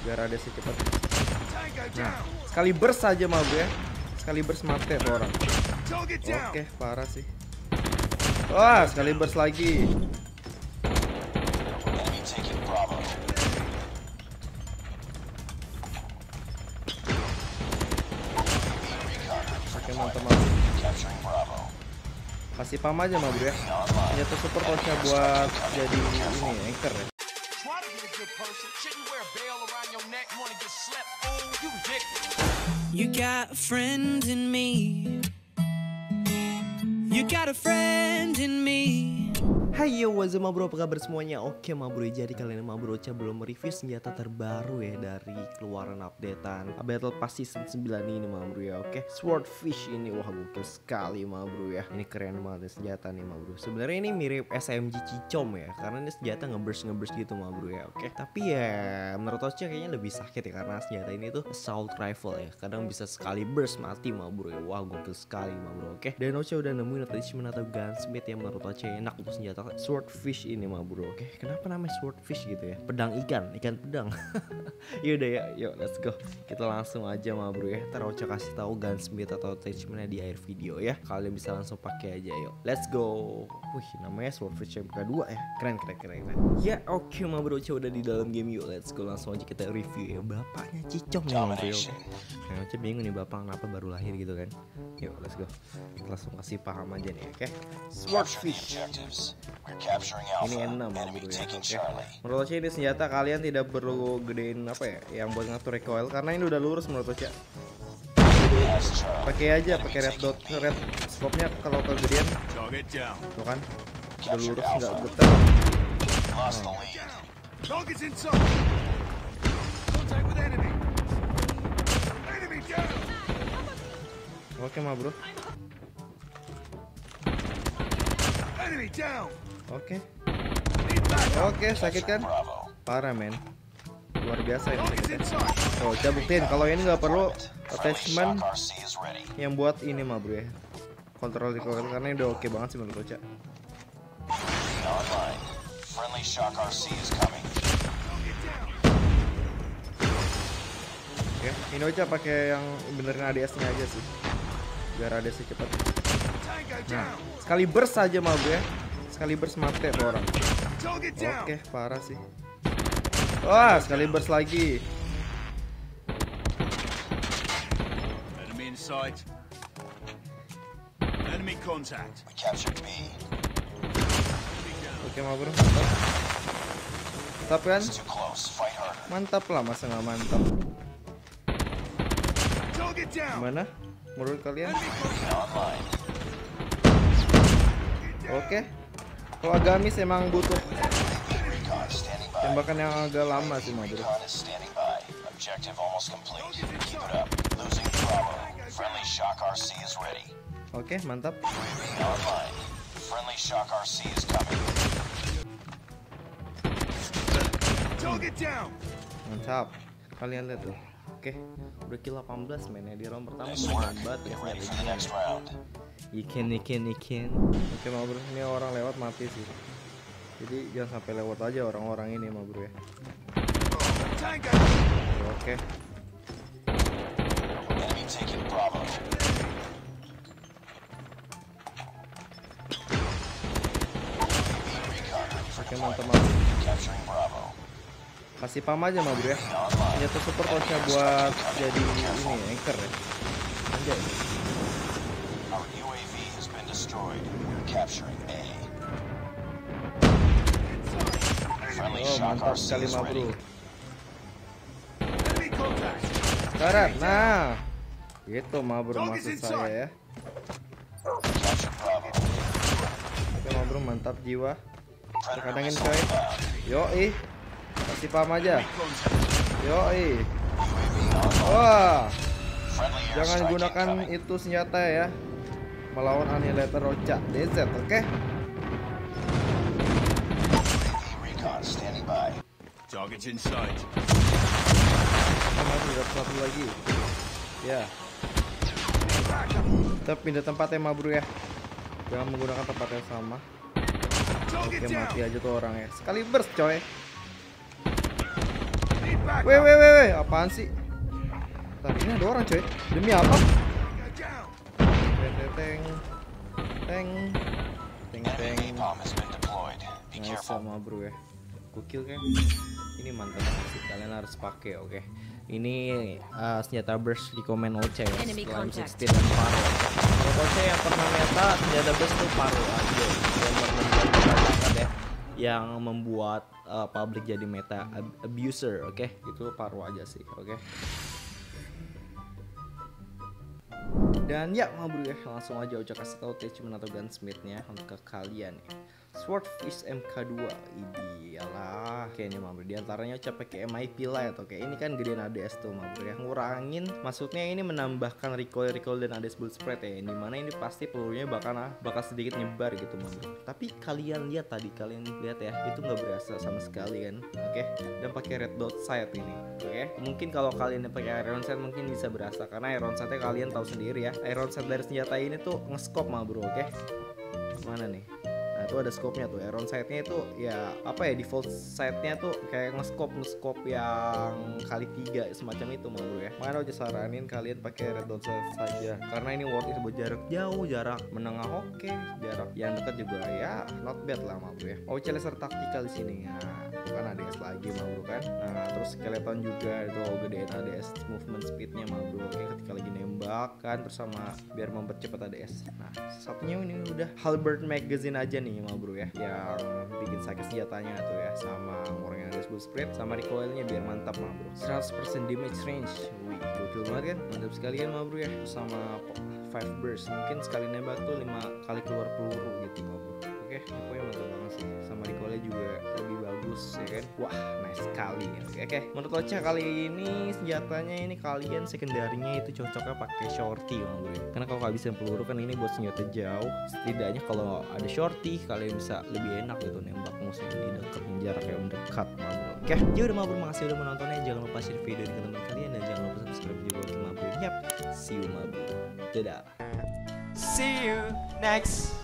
biar ada secepat. Nah, sekali burst saja mah bro ya. Sekali burst mati tuh orang. Oke, parah sih. Wah, sekali burst lagi. Oke, mantap. Kasih pam aja mah bro ya. Senjata super coachnya buat jadi ini anchor ya. You got a friend in me. You got a friend in me. Hai yo, what's up bro, apa kabar semuanya? Oke ma bro, jadi kali ini ma bro belum mereview senjata terbaru ya dari keluaran updatean Battle Pass Season 9 ini ma bro ya. Oke, Swordfish ini wah gokil sekali ma bro ya. Ini keren banget senjata nih ma bro. Sebenarnya ini mirip SMG Cicom ya, karena ini senjata ngeburst gitu ma bro ya. Oke, tapi ya menurut Ocha kayaknya lebih sakit ya, karena senjata ini tuh assault rifle ya, kadang bisa sekali burst mati ma bro ya. Wah gokil sekali ma bro. Oke, dan Ocha udah nemuin attachment atau gunsmith yang menurut Ocha enak untuk senjata Swordfish ini mah bro. Oke, kenapa namanya Swordfish gitu ya? Pedang ikan pedang. Yaudah ya, yuk let's go. Kita langsung aja mah bro ya. Ntar Ocha kasih tahu gunsmith atau attachmentnya di akhir video ya. Kalian bisa langsung pakai aja yuk. Let's go. Wih, namanya Swordfish yang kedua ya. Keren. Ya oke mah bro, Ocha udah di dalam game yuk. Let's go, langsung aja kita review ya. Bapaknya Cicom nih mah bro. Nah, Ocha bingung nih bapak kenapa baru lahir gitu kan. Yuk let's go. Kita langsung kasih paham aja nih, oke. Swordfish. Ini N6 bro ya. Oke. Menurut Ocha ini senjata kalian tidak perlu gedein apa ya, yang buat ngatur recoil, karena ini udah lurus menurut Ocha. Pakai aja, pakai red scope-nya kalau kegedean. Tuh kan. Udah lurus enggak betul. Oke mah bro. Oke, sakit kan? Parah men. Luar biasa ini sakitnya. Oh, coba buktiin kalau ini nggak perlu attachment yang buat ini mah bro ya. Kontrol recoil, karena ini udah oke banget sih menurut Ocha. Oke, ini Ocha pakai yang benerin ADS-nya aja sih, biar ADS cepat. Nah, sekali burst saja mah bro ya. Sekali burst mati tuh orang. Oke, parah sih. Wah, sekali burst lagi. Enemy in sight. Enemy contact. We captured B. Oke mah bro, mantap. Mantap kan? Mantap lah, masa nggak mantap? Gimana menurut kalian? Oke, kalau Agamis emang butuh tembakan yang agak lama sih mah bro. Oke, mantap. Mantap. Kalian lihat tuh. Oke, udah kill 18 men ya di round pertama. Hebat ya Iken. Oke mah bro, ini orang lewat mati sih. Jadi jangan sampai lewat aja orang-orang ini mah bro ya. Oke. Oke, mantap. Kasih pam aja mah bro ya. Senjata super coachnya buat jadi ini anchor ya. Anjay. Oh, mantap sekali mah bro. Sekarang, nah itu mah bro maksud saya ya. Oke mah bro, mantap jiwa. Terkadangin coy. Yoi, kasih paham aja. Yoi. Wah, jangan gunakan itu senjata ya melawan Annihilator Ocha DZ, oke? Target in sight. Udah satu lagi. Ya. Kita pindah tempat ya ma bro ya. Jangan menggunakan tempat yang sama. Oke, mati aja tuh orang ya. Sekali burst coy. Weh, apaan sih? Tadi ini ada orang coy. Demi apa? Teng. Nice sama bro ya. Gokil kan? Ini mantap sih. Kalian harus pakai, oke. Ini senjata burst di komen Oce ya. Setelah M16 dan Paro. Kalau Oce yang pernah meta senjata burst tuh Paro aja. Yang membuat public jadi meta abuser, oke? Itu Paro aja sih, oke? Dan ya bro ya, langsung aja Ocha kasih tahu attachment atau gunsmithnya untuk ke kalian ya. Swordfish MK2 idealah kayaknya bro. Di antaranya Ocha pakai MIP Light, oke. Ini kan gedean ADS tuh bro ya. Ngurangin, maksudnya ini menambahkan recoil dan ADS bullet spread ya. Dimana ini pasti pelurunya bakal sedikit nyebar gitu bro. Tapi kalian lihat ya, itu nggak berasa sama sekali kan, oke. Dan pakai red dot sight ini, oke. Mungkin kalau kalian pakai iron sight mungkin bisa berasa karena iron sightnya kalian tahu sendiri ya. Iron sight dari senjata ini tuh nge-scope bro, oke. Mana nih? Nah itu ada scope-nya tuh. Iron sight-nya itu ya apa ya, default sight-nya tuh kayak nge-scope yang kali 3 semacam itu bro ya. Makanya Ocha saranin kalian pakai red dot sight saja karena ini worth it buat jarak jauh, jarak menengah oke, jarak yang dekat juga ya not bad lah bro ya. Ocha laser taktikal di sini ya. Bukan ADS lagi bro kan. Nah terus skeleton juga itu gedein ADS movement speednya bro, oke, ketika lagi nembak kan, terus sama biar mempercepat ADS. Nah satunya ini udah halberd magazine aja nih bro ya, yang bikin sakit senjatanya tuh ya, sama ngurangin ADS bullet spread, sama recoilnya biar mantap bro. 100% damage range, wih gokil banget kan, mantap sekalian bro ya. Sama 5 burst, mungkin sekali nembak tuh 5 kali keluar peluru gitu bro. Oke, pokoknya mantap banget sih. Sama recoilnya juga lebih bagus ya kan. Wah, nice sekali ya. Oke. Menurut Ocha kali ini senjatanya ini kalian sekunderinya itu cocoknya pakai shorty bro ya. Karena kalau kehabisan peluru kan ini buat senjata jauh. Setidaknya kalau ada shorty kalian bisa lebih enak gitu nembak musuh ini dekat, jarak yang dekat bro. Oke, ya udah bro, makasih udah menontonnya. Jangan lupa share video ini ke teman kalian dan jangan lupa subscribe juga buat bro. Yap, see you bro. Dadah. See you next